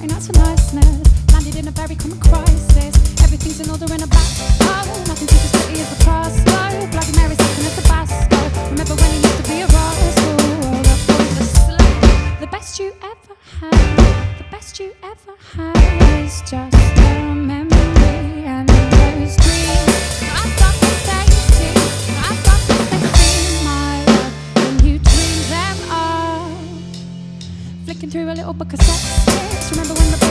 starting out so niceness. Landed in a very common crisis. Everything's in order in a back. Oh, nothing too pretty as the past. No, Bloody Mary's sitting as the Tabasco. Remember when he used to be a rascal? That boy's a slut. The best you ever had, the best you ever had is just a memory and those dreams. I've got to say to you, I've got to say to my love, when you dream them up. Flicking through a little book of sex tips. Remember when the